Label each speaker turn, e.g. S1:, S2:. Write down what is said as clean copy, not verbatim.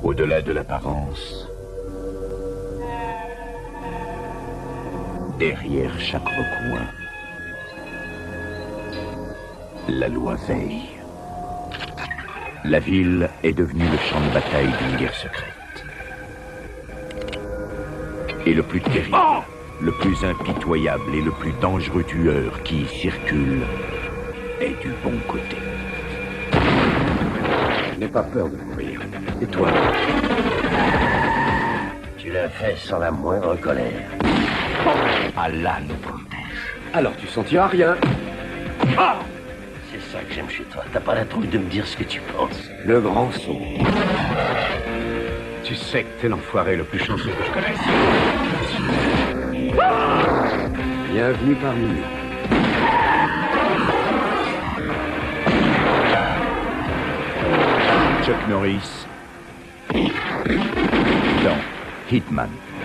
S1: Au-delà de l'apparence, derrière chaque recoin, la loi veille. La ville est devenue le champ de bataille d'une guerre secrète. Et le plus terrible, le plus impitoyable et le plus dangereux tueur qui y circule est du bon côté.
S2: Je n'ai pas peur de mourir. Et toi?
S3: Tu l'as fait sans la moindre colère.
S1: Allah nous protège.
S2: Alors tu sentiras rien.
S3: Ah! C'est ça que j'aime chez toi. T'as pas la trouille de me dire ce que tu penses.
S2: Le grand saut. Tu sais que t'es l'enfoiré le plus chanceux que je connaisse. Bienvenue parmi nous.
S1: Chuck Norris dans Hitman.